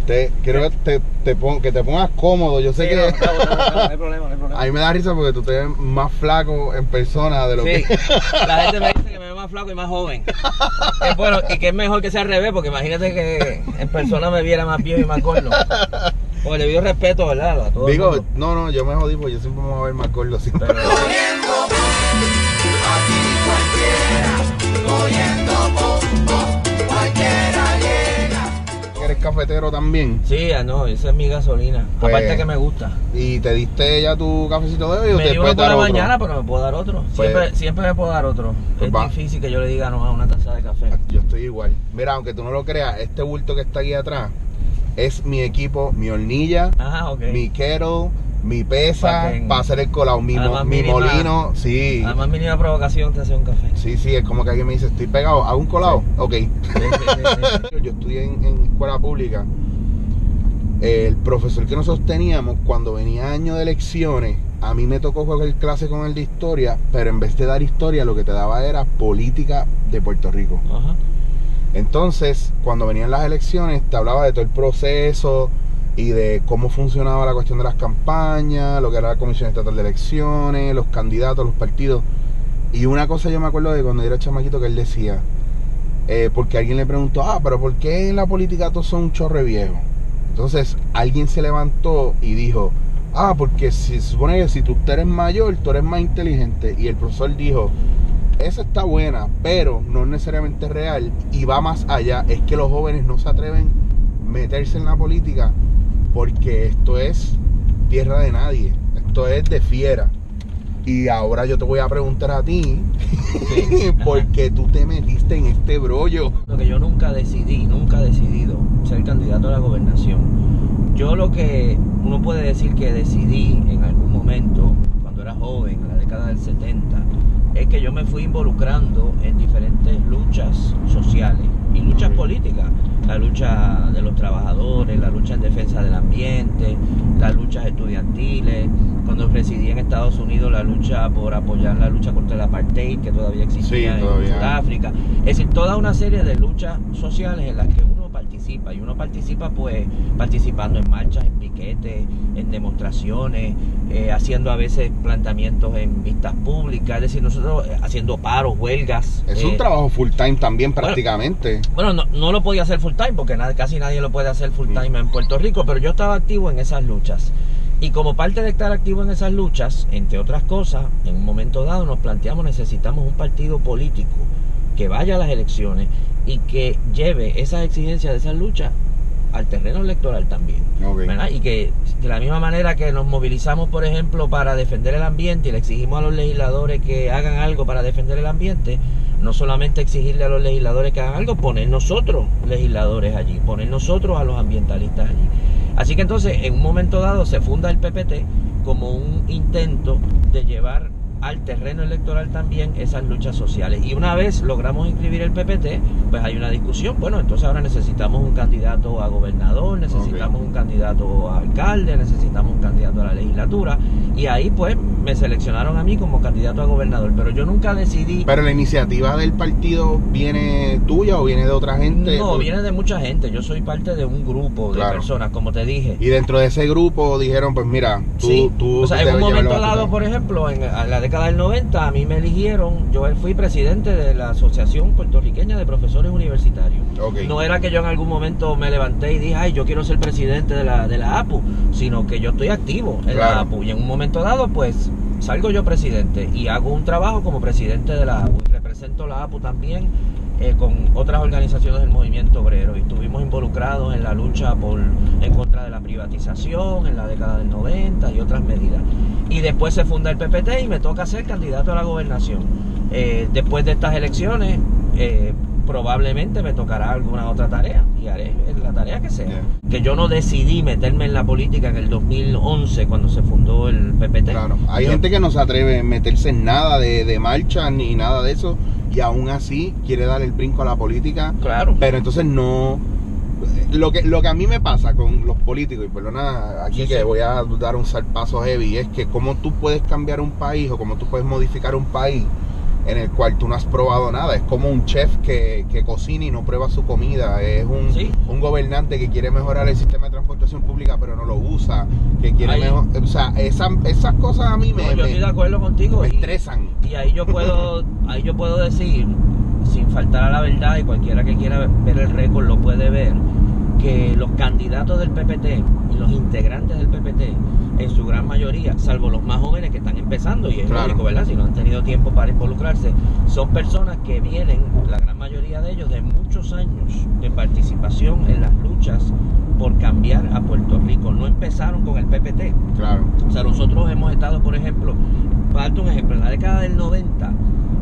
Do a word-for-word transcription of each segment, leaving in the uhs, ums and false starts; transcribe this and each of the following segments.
Te, quiero que te, te pon, que te pongas cómodo. Yo sé sí, que... No, no, no, no, no hay problema, no hay problema. A mí me da risa porque tú te ves más flaco en persona de lo sí, que... la gente me dice que me ve más flaco y más joven. Es bueno, y que es mejor que sea al revés, porque imagínate que en persona me viera más viejo y más gordo. Porque le pido respeto, ¿verdad? A todo el Digo, mundo. no, no, yo me jodí porque yo siempre me voy a ver más gordo siempre. Pero, Aquí cualquiera, cogiendo pum, pum, cualquiera llega. ¿Eres cafetero también? sí, ah, no, esa es mi gasolina. Pues, Aparte que me gusta. ¿Y te diste ya tu cafecito de hoy o Me te di uno puedes por dar la otro? mañana, pero me puedo dar otro. Pues- Siempre, siempre me puedo dar otro. Pues es va. difícil que yo le diga no a una taza de café. Yo estoy igual. Mira, aunque tú no lo creas, este bulto que está aquí atrás es mi equipo, mi hornilla, Ajá, ok. mi kettle, mi pesa Pa' que- para hacer el colado, mi, a la mo- más mi mínima- molino, sí. A la más mínima provocación te hace un café. Sí, sí, es como que alguien me dice, estoy pegado, ¿hago un colado? Sí. Ok. Sí, sí, sí, sí. Yo estudié en, en escuela pública. El profesor que nosotros teníamos, cuando venía año de elecciones, a mí me tocó coger clase con él de historia, pero en vez de dar historia, lo que te daba era política de Puerto Rico. Ajá. Entonces, cuando venían las elecciones, te hablaba de todo el proceso y de cómo funcionaba la cuestión de las campañas, lo que era la Comisión Estatal de Elecciones, los candidatos, los partidos. Y una cosa yo me acuerdo de cuando yo era chamaquito que él decía, eh, porque alguien le preguntó, ah, pero ¿por qué en la política todos son un chorre viejo? Entonces alguien se levantó y dijo, ah, porque si, se supone que si tú eres mayor, tú eres más inteligente. Y el profesor dijo, esa está buena, pero no es necesariamente real y va más allá. Es que los jóvenes no se atreven a meterse en la política porque esto es tierra de nadie, esto es de fiera. Y ahora yo te voy a preguntar a ti, Sí. ¿por qué tú te metiste en este brollo? Lo que yo nunca decidí, nunca he decidido ser candidato a la gobernación. Yo lo que uno puede decir que decidí en algún momento, cuando era joven, en la década del setenta, es que yo me fui involucrando en diferentes luchas sociales y luchas políticas. La lucha de los trabajadores, la lucha en defensa del ambiente, las luchas estudiantiles. Cuando residí en Estados Unidos, la lucha por apoyar la lucha contra el apartheid, que todavía existía Sí, en todavía. Sudáfrica. Es decir, toda una serie de luchas sociales en las que uno participa. Y uno participa pues participando en marchas, en piquetes, en demostraciones, eh, haciendo a veces planteamientos en vistas públicas. Es decir, nosotros eh, haciendo paros, huelgas. Es eh, un trabajo full time también bueno, prácticamente. Bueno, no, no lo podía hacer full time porque nada, casi nadie lo puede hacer full time en Puerto Rico, pero yo estaba activo en esas luchas. Y como parte de estar activo en esas luchas, entre otras cosas, en un momento dado nos planteamos, necesitamos un partido político que vaya a las elecciones y que lleve esas exigencias de esas luchas al terreno electoral también. Ok. ¿Verdad? Y que de la misma manera que nos movilizamos, por ejemplo, para defender el ambiente y le exigimos a los legisladores que hagan algo para defender el ambiente, no solamente exigirle a los legisladores que hagan algo, poner nosotros legisladores allí, poner nosotros a los ambientalistas allí. Así que entonces, en un momento dado, se funda el P P T como un intento de llevar al terreno electoral también esas luchas sociales. Y una vez logramos inscribir el P P T, pues hay una discusión. Bueno, entonces ahora necesitamos un candidato a gobernador, necesitamos Okay. un candidato a alcalde, necesitamos un candidato a la legislatura. Y ahí pues me seleccionaron a mí como candidato a gobernador. Pero yo nunca decidí... Pero la iniciativa del partido viene tuya o viene de otra gente. No, Porque- viene de mucha gente. Yo soy parte de un grupo de Claro. personas, como te dije. Y dentro de ese grupo dijeron, pues mira, tú, Sí, tú o sea, te en un debes llevar momento la dado, batuta. por ejemplo, en a la década del noventa, a mí me eligieron, yo fui presidente de la Asociación Puertorriqueña de Profesores Universitarios. Ok. No era que yo en algún momento me levanté y dije, ay, yo quiero ser presidente de la, de la A P U, sino que yo estoy activo en Claro. la A P U. Y en un momento dado, pues, salgo yo presidente y hago un trabajo como presidente de la A P U. Y represento la A P U también eh, con otras organizaciones del movimiento obrero. Y estuvimos involucrados en la lucha por en contra de la privatización en la década del noventa y otras medidas. Y después se funda el P P T y me toca ser candidato a la gobernación. Eh, después de estas elecciones, eh, probablemente me tocará alguna otra tarea y haré la tarea que sea. Yeah. Que yo no decidí meterme en la política en el dos mil once cuando se fundó el P P T. Claro, hay Yo- gente que no se atreve a meterse en nada de, de marcha ni nada de eso y aún así quiere dar el brinco a la política, Claro. pero entonces no... Lo que, lo que a mí me pasa con los políticos, y perdona aquí Sí, que sí. voy a dar un salpazo heavy, es que cómo tú puedes cambiar un país o cómo tú puedes modificar un país en el cual tú no has probado nada. Es como un chef que, que cocina y no prueba su comida. Es un, Sí. un gobernante que quiere mejorar el sistema de transportación pública pero no lo usa, que quiere Ahí. mejor, o sea, esa, esas cosas a mí me, No, yo me- estoy de acuerdo contigo. me y- estresan. Y ahí yo puedo, ahí yo puedo decir, sin faltar a la verdad, y cualquiera que quiera ver el récord lo puede ver, que los candidatos del P P T y los integrantes del P P T, en su gran mayoría, salvo los más jóvenes que están empezando, y es Claro. lógico, ¿verdad? Si no han tenido tiempo para involucrarse, son personas que vienen, la gran mayoría de ellos, de muchos años de participación en las luchas por cambiar a Puerto Rico. No empezaron con el P P T. Claro. O sea, nosotros hemos estado, por ejemplo, para darte un ejemplo, en la década del noventa,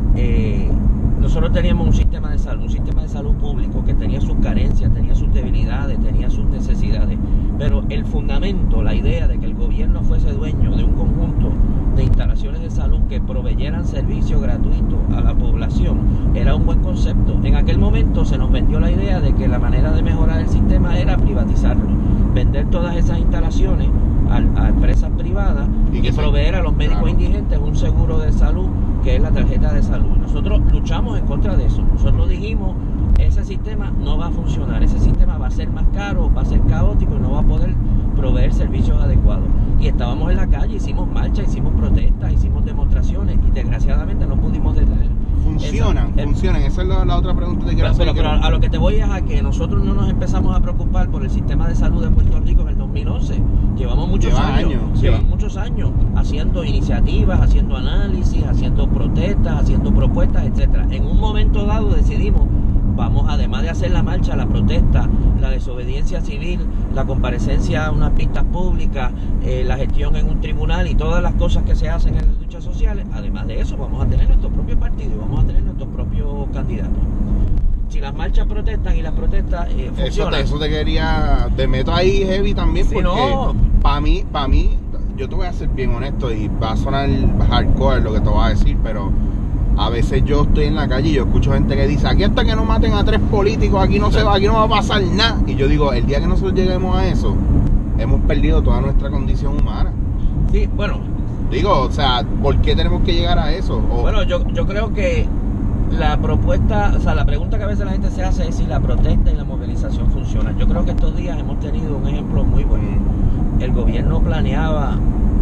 eh, nosotros teníamos un sistema de salud, un sistema de salud público que tenía sus carencias, tenía sus debilidades, tenía sus necesidades, pero el fundamento, la idea de que el gobierno fuese dueño de un conjunto de instalaciones de salud que proveyeran servicio gratuito a la población, era un buen concepto. En aquel momento se nos vendió la idea de que la manera de mejorar el sistema era privatizarlo, vender todas esas instalaciones a, a empresas privadas Y y, que se- proveer a los médicos claro. indigentes un seguro de salud que es la tarjeta de salud. Nosotros luchamos en contra de eso. Nosotros dijimos, ese sistema no va a funcionar, ese sistema va a ser más caro, va a ser caótico y no va a poder proveer servicios adecuados. Y estábamos en la calle, hicimos marchas, hicimos protestas, hicimos demostraciones y desgraciadamente no pudimos detener. Funcionan, esa- el- funcionan. Esa es la, la otra pregunta que quiero Pero, hacer. pero- pero a lo que te voy es a que nosotros no nos empezamos a preocupar por el sistema de salud de Puerto Rico en el dos mil once. Llevamos muchos Lleva años, años, sí. llevamos muchos años haciendo iniciativas, haciendo análisis, haciendo protestas, haciendo propuestas, etcétera. En un momento dado decidimos, vamos, además de hacer la marcha, la protesta, la desobediencia civil, la comparecencia a unas pistas públicas, eh, la gestión en un tribunal y todas las cosas que se hacen en las luchas sociales, además de eso vamos a tener nuestro propio partido y vamos a tener nuestros propios candidatos. Si las marchas protestan y las protestas eh, Eso funcionan, te, eso te quería, te meto ahí heavy también Sí, porque no. para mí, para mí, yo te voy a ser bien honesto y va a sonar hardcore lo que te voy a decir, pero a veces yo estoy en la calle y yo escucho gente que dice, aquí hasta que no maten a tres políticos, aquí no se va, aquí no va a pasar nada. Y yo digo, el día que nosotros lleguemos a eso, hemos perdido toda nuestra condición humana. sí, bueno, Digo, o sea, ¿por qué tenemos que llegar a eso? O- Bueno, yo, yo creo que la propuesta, o sea, la pregunta que a veces la gente se hace es si la protesta y la movilización funcionan. Yo creo que estos días hemos tenido un ejemplo muy bueno. El gobierno planeaba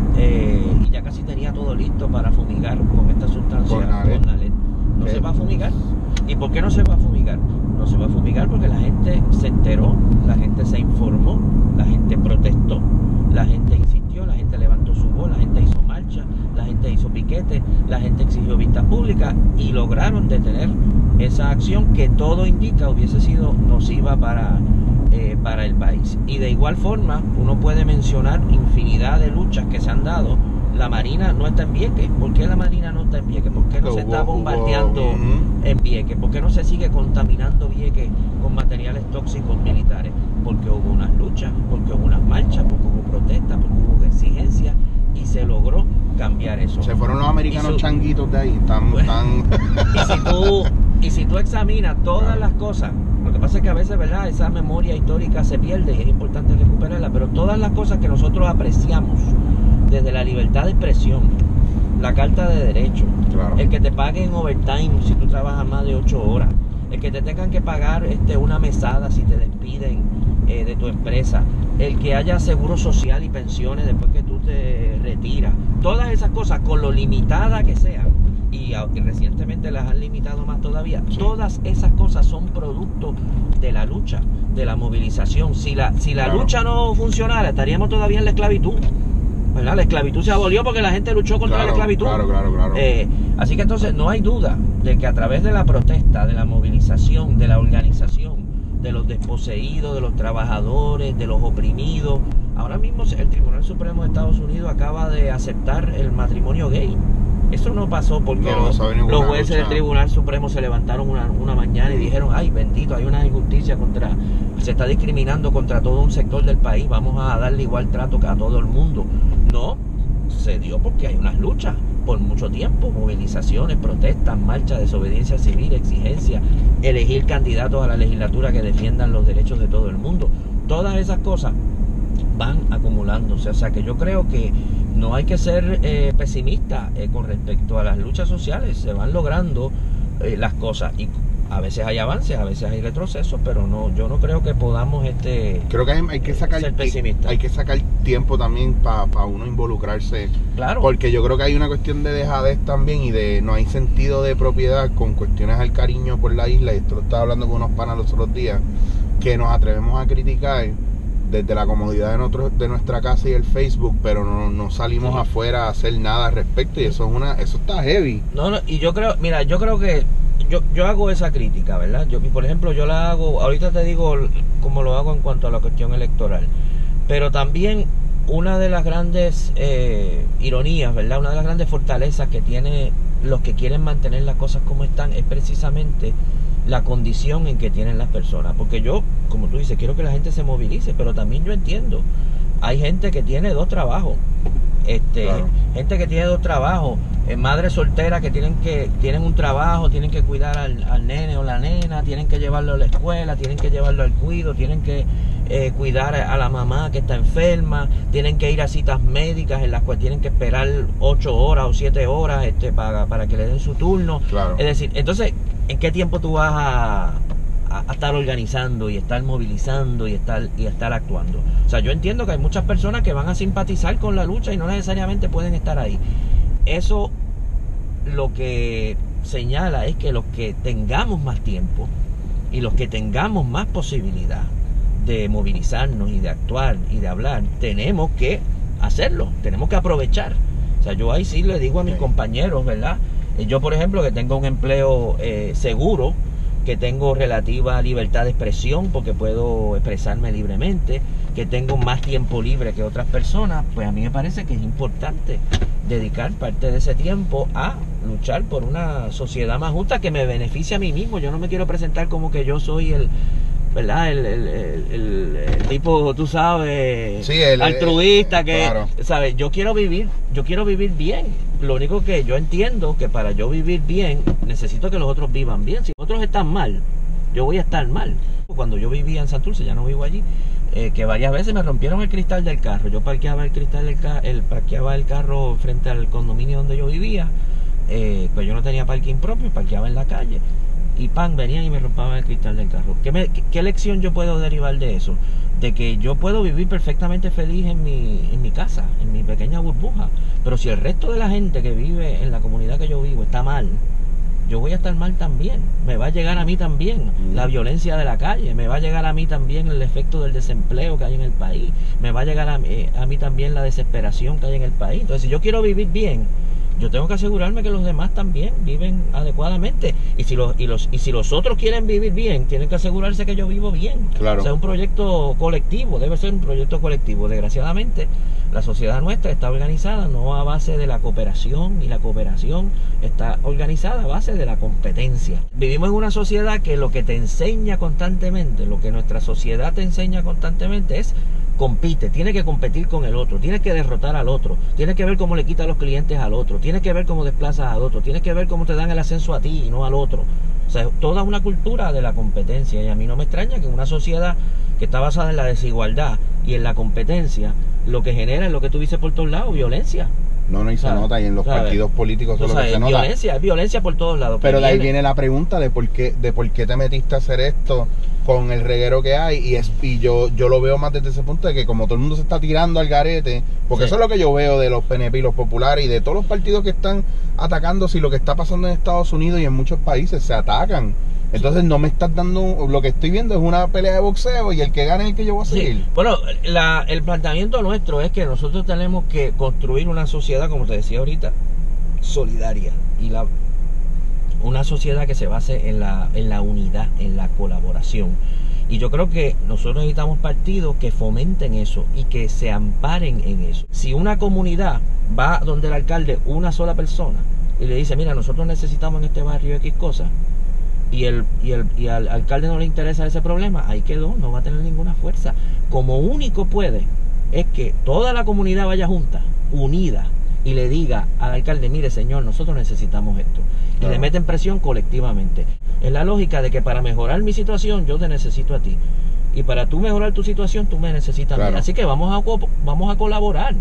eh, y ya casi tenía todo listo para fumigar con esta sustancia, Con Nalet. con Nalet. No Sí. se va a fumigar. ¿Y por qué no se va a fumigar? No se va a fumigar porque la gente se enteró, la gente se informó, la gente protestó, la gente insistió, la gente levantó su voz, la gente hizo marcha, la gente hizo piquete, la gente exigió vistas públicas y lograron detener esa acción que todo indica hubiese sido nociva para, eh, para el país. Y de igual forma, uno puede mencionar infinidad de luchas que se han dado. La Marina no está en Vieques. ¿Por qué la Marina no está en Vieques? ¿Por qué no se Hubo- está bombardeando hubo, ujú. en Vieques? ¿Por qué no se sigue contaminando Vieques con materiales tóxicos militares? Porque hubo unas luchas, porque hubo unas marchas, porque hubo protestas, porque hubo exigencias y se logró cambiar eso. Se fueron los americanos Y su- changuitos de ahí, están, Pues- están... Y si tú, y si tú examinas todas las cosas, lo que pasa es que a veces, ¿verdad?, esa memoria histórica se pierde y es importante recuperarla, pero todas las cosas que nosotros apreciamos, desde la libertad de expresión, la carta de derechos, Claro. el que te paguen overtime si tú trabajas más de ocho horas, el que te tengan que pagar este, una mesada si te despiden eh, de tu empresa, el que haya seguro social y pensiones después que tú te retiras, todas esas cosas, con lo limitada que sean, y, a- y recientemente las han limitado más todavía, Sí. todas esas cosas son producto de la lucha, de la movilización. Si la, si la Claro. lucha no funcionara, estaríamos todavía en la esclavitud, ¿verdad? La esclavitud se abolió porque la gente luchó contra Claro, la esclavitud. claro, claro, claro. Eh, así que entonces no hay duda de que a través de la protesta, de la movilización, de la organización, de los desposeídos, de los trabajadores, de los oprimidos, ahora mismo el Tribunal Supremo de Estados Unidos acaba de aceptar el matrimonio gay. Eso no pasó porque No, los, eso viene los una jueces lucha. del Tribunal Supremo se levantaron una, una mañana y dijeron, ay bendito, hay una injusticia contra, se está discriminando contra todo un sector del país, vamos a darle igual trato que a todo el mundo. No, se dio porque hay unas luchas por mucho tiempo, movilizaciones, protestas, marchas, desobediencia civil, exigencias, elegir candidatos a la legislatura que defiendan los derechos de todo el mundo. Todas esas cosas van acumulándose, o sea que yo creo que no hay que ser eh, pesimista eh, con respecto a las luchas sociales. Se van logrando eh, las cosas y a veces hay avances, a veces hay retrocesos, pero no, yo no creo que podamos este creo que hay, hay que sacar ser pesimistas. Hay que sacar tiempo también para pa uno involucrarse. Claro. Porque yo creo que hay una cuestión de dejadez también y de no hay sentido de propiedad con cuestiones al cariño por la isla. Y esto lo estaba hablando con unos panas los otros días, que nos atrevemos a criticar desde la comodidad de, nuestro, de nuestra casa y el Facebook, pero no, no salimos sí. afuera a hacer nada al respecto, y eso es una eso está heavy. No, no, y yo creo, mira, yo creo que yo, yo hago esa crítica, ¿verdad? Yo, por ejemplo, yo la hago, ahorita te digo cómo lo hago en cuanto a la cuestión electoral, pero también una de las grandes eh, ironías, ¿verdad? Una de las grandes fortalezas que tiene los que quieren mantener las cosas como están es precisamente la condición en que tienen las personas, porque yo, como tú dices, quiero que la gente se movilice, pero también yo entiendo, hay gente que tiene dos trabajos, este, claro. gente que tiene dos trabajos, eh, madres solteras que tienen que tienen un trabajo, tienen que cuidar al, al nene o la nena, tienen que llevarlo a la escuela, tienen que llevarlo al cuido, tienen que eh, cuidar a la mamá que está enferma, tienen que ir a citas médicas en las cuales tienen que esperar ocho horas o siete horas este, para, para que le den su turno, claro. Es decir, entonces, ¿en qué tiempo tú vas a, a, a estar organizando y estar movilizando y estar, y estar actuando? O sea, yo entiendo que hay muchas personas que van a simpatizar con la lucha y no necesariamente pueden estar ahí. Eso lo que señala es que los que tengamos más tiempo y los que tengamos más posibilidad de movilizarnos y de actuar y de hablar, tenemos que hacerlo, tenemos que aprovechar. O sea, yo ahí sí le digo a mis compañeros, ¿verdad? Yo, por ejemplo, que tengo un empleo eh, seguro, que tengo relativa libertad de expresión porque puedo expresarme libremente, que tengo más tiempo libre que otras personas, pues a mí me parece que es importante dedicar parte de ese tiempo a luchar por una sociedad más justa que me beneficie a mí mismo. Yo no me quiero presentar como que yo soy el... ¿verdad? El, el, el, el, el tipo, tú sabes, sí, el, altruista, que, claro. ¿sabes? Yo quiero vivir, yo quiero vivir bien. Lo único que yo entiendo que para yo vivir bien, necesito que los otros vivan bien. Si los otros están mal, yo voy a estar mal. Cuando yo vivía en Santurce, ya no vivo allí, eh, que varias veces me rompieron el cristal del carro. Yo parqueaba el cristal del carro, el, parqueaba el carro frente al condominio donde yo vivía, eh, pues yo no tenía parking propio, parqueaba en la calle. Y pan, venían y me rompaban el cristal del carro. ¿Qué, me, qué, ¿Qué lección yo puedo derivar de eso? De que yo puedo vivir perfectamente feliz en mi, en mi casa, en mi pequeña burbuja. Pero si el resto de la gente que vive en la comunidad que yo vivo está mal, yo voy a estar mal también. Me va a llegar a mí también la violencia de la calle. Me va a llegar a mí también el efecto del desempleo que hay en el país. Me va a llegar a mí, a mí también la desesperación que hay en el país. Entonces, si yo quiero vivir bien, yo tengo que asegurarme que los demás también viven adecuadamente. Y si los y los y si los otros quieren vivir bien, tienen que asegurarse que yo vivo bien. Claro. O sea, un proyecto colectivo, debe ser un proyecto colectivo. Desgraciadamente, la sociedad nuestra está organizada no a base de la cooperación, y la cooperación está organizada a base de la competencia. Vivimos en una sociedad que lo que te enseña constantemente, lo que nuestra sociedad te enseña constantemente es: compite, tiene que competir con el otro, tiene que derrotar al otro, tiene que ver cómo le quita los clientes al otro, tiene que ver cómo desplazas al otro, tiene que ver cómo te dan el ascenso a ti y no al otro. O sea, toda una cultura de la competencia, y a mí no me extraña que en una sociedad que está basada en la desigualdad y en la competencia, lo que genera es lo que tú dices por todos lados: violencia. No, no, y se ¿sabes? nota, y en los ¿sabes? partidos políticos eso O es sea, lo que se es nota. violencia, es violencia por todos lados. Pero de ahí viene... viene la pregunta de por qué, de por qué te metiste a hacer esto con el reguero que hay, y es y yo yo lo veo más desde ese punto de que como todo el mundo se está tirando al garete, porque sí. eso es lo que yo veo de los P N P y los populares y de todos los partidos que están atacando. Si lo que está pasando en Estados Unidos y en muchos países se atacan, entonces no me estás dando, lo que estoy viendo es una pelea de boxeo y el que gane es el que yo voy a seguir. Sí. Bueno, la, el planteamiento nuestro es que nosotros tenemos que construir una sociedad, como te decía ahorita, solidaria, y la una sociedad que se base en la, en la unidad, en la colaboración. Y yo creo que nosotros necesitamos partidos que fomenten eso y que se amparen en eso. Si una comunidad va donde el alcalde, una sola persona, y le dice: mira, nosotros necesitamos en este barrio X cosas, y, el, y, el, y al alcalde no le interesa ese problema, ahí quedó, no va a tener ninguna fuerza. Como único puede es que toda la comunidad vaya junta, unida, y le diga al alcalde: mire, señor, nosotros necesitamos esto. Y claro. le meten presión colectivamente. Es la lógica de que para mejorar mi situación yo te necesito a ti, y para tú mejorar tu situación tú me necesitas claro. a mí. Así que vamos a, vamos a colaborar,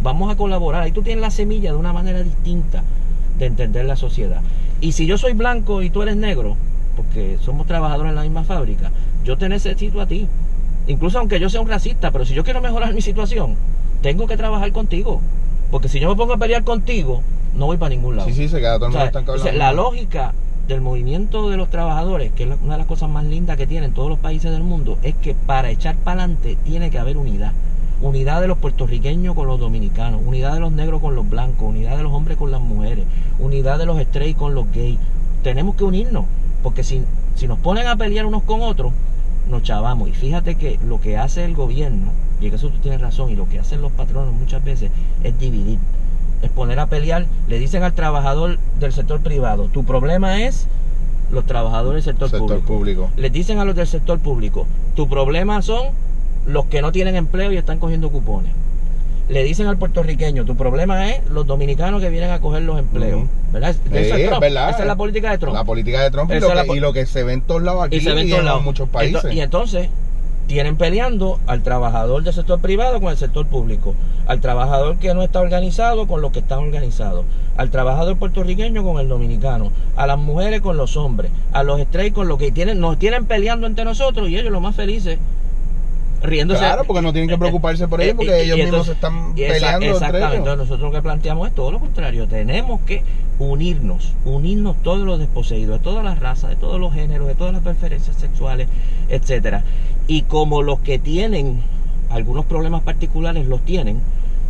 vamos a colaborar. Ahí tú tienes la semilla de una manera distinta de entender la sociedad. Y si yo soy blanco y tú eres negro, porque somos trabajadores en la misma fábrica, yo te necesito a ti. Incluso aunque yo sea un racista, pero si yo quiero mejorar mi situación, tengo que trabajar contigo. Porque si yo me pongo a pelear contigo, no voy para ningún lado. Sí, sí, se queda todo el mundo estancado. O sea, la lógica del movimiento de los trabajadores, que es una de las cosas más lindas que tienen todos los países del mundo, es que para echar para adelante tiene que haber unidad. Unidad de los puertorriqueños con los dominicanos, unidad de los negros con los blancos, unidad de los hombres con las mujeres, unidad de los straight con los gays. Tenemos que unirnos, porque si, si nos ponen a pelear unos con otros, nos chavamos. Y fíjate que lo que hace el gobierno, y en eso tú tienes razón, y lo que hacen los patronos muchas veces es dividir, es poner a pelear. Le dicen al trabajador del sector privado, tu problema es los trabajadores del sector, sector público. público. Les dicen a los del sector público, tu problema son los que no tienen empleo y están cogiendo cupones. Le dicen al puertorriqueño, tu problema es los dominicanos que vienen a coger los empleos. Uh-huh. ¿Verdad? Sí, Eso es Trump. ¿verdad? Esa es la política de Trump. La política de Trump y lo, que, y lo que se ve en todos lados aquí y, se ve en, todos lados. en muchos países. Entonces, y entonces tienen peleando al trabajador del sector privado con el sector público, al trabajador que no está organizado con los que están organizados, al trabajador puertorriqueño con el dominicano, a las mujeres con los hombres, a los straight con los que tienen, nos tienen peleando entre nosotros y ellos los más felices riéndose. Claro, porque no tienen que preocuparse por ellos, porque ellos mismos se están peleando esa, entre ellos. Entonces nosotros lo que planteamos es todo lo contrario. Tenemos que unirnos, unirnos todos los desposeídos, de todas las razas, de todos los géneros, de todas las preferencias sexuales, etcétera. Y como los que tienen algunos problemas particulares los tienen,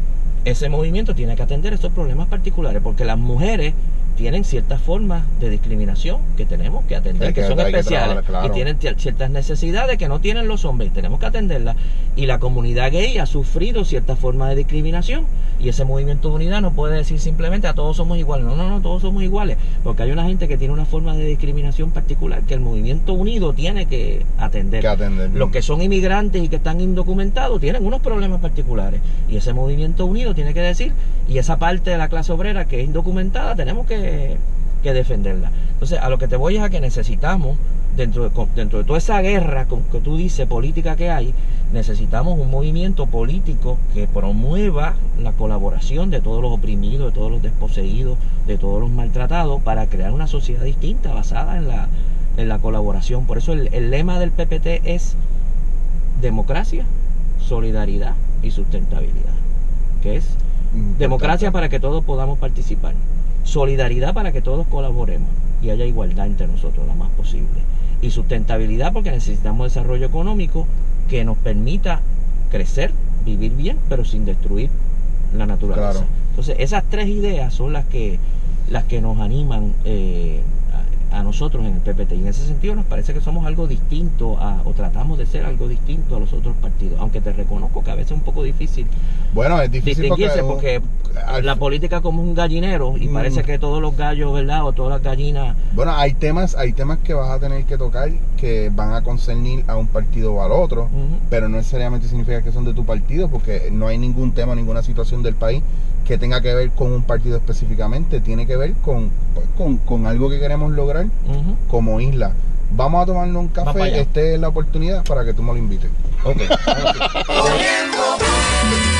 ese movimiento tiene que atender esos problemas particulares, porque las mujeres tienen ciertas formas de discriminación que tenemos que atender, que, que son especiales, que claro. Y tienen ciertas necesidades que no tienen los hombres y tenemos que atenderlas. Y la comunidad gay ha sufrido ciertas formas de discriminación y ese movimiento de unidad no puede decir simplemente a todos somos iguales. No, no, no, todos somos iguales, porque hay una gente que tiene una forma de discriminación particular que el movimiento unido tiene que atender. Que atender. Los que son inmigrantes y que están indocumentados tienen unos problemas particulares y ese movimiento unido tiene que decir, y esa parte de la clase obrera que es indocumentada tenemos que, que defenderla. Entonces a lo que te voy es a que necesitamos, dentro de, dentro de toda esa guerra que tú dices política que hay, necesitamos un movimiento político que promueva la colaboración de todos los oprimidos, de todos los desposeídos, de todos los maltratados, para crear una sociedad distinta basada en la, en la colaboración. Por eso el, el lema del P P T es democracia, solidaridad y sustentabilidad, que es Importante. Democracia para que todos podamos participar, solidaridad para que todos colaboremos y haya igualdad entre nosotros la más posible, y sustentabilidad porque necesitamos desarrollo económico que nos permita crecer, vivir bien, pero sin destruir la naturaleza. Claro. Entonces esas tres ideas son las que las que nos animan eh, a, a nosotros en el P P T, y en ese sentido nos parece que somos algo distinto a, o tratamos de ser algo distinto a los otros partidos, aunque te reconozco que a veces es un poco difícil. Bueno, es difícil distinguirse porque, porque al, la política como un gallinero y mm, parece que todos los gallos, ¿verdad? O todas las gallinas. Bueno, hay temas, hay temas que vas a tener que tocar que van a concernir a un partido o al otro, uh-huh. pero no necesariamente significa que son de tu partido, porque no hay ningún tema, ninguna situación del país que tenga que ver con un partido específicamente. Tiene que ver con, pues, con, con algo que queremos lograr uh-huh. como isla. Vamos a tomarnos un café, esta es la oportunidad para que tú me lo invites. Ok.